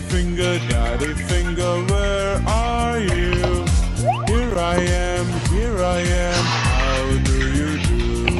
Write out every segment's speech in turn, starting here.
Daddy finger, where are you? Here I am, here I am, how do you do?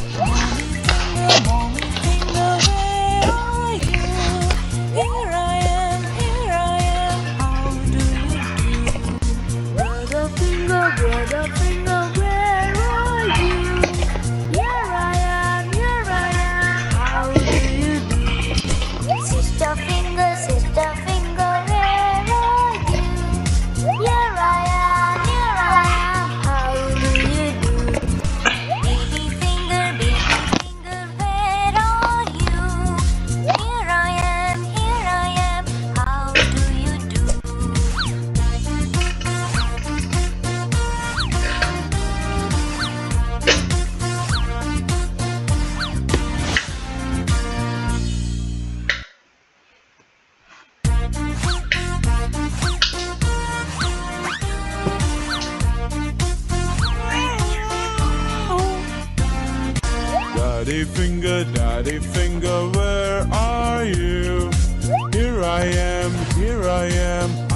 Mommy finger, where are you? Here I am, how do you do? Brother finger, where are you? Here I am, how do you do? Sister finger, where are you? Here I am, how do you do? Baby finger, where are you? Here I am, how do you do? Daddy finger, where are you? Here I am,